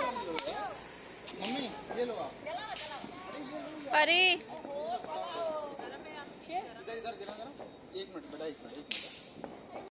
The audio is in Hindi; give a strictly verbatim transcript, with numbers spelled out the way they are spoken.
मम्मी ये लो आप। परी इधर इधर देना जरा, एक मिनट बेटा, एक मिनट एक मिनट।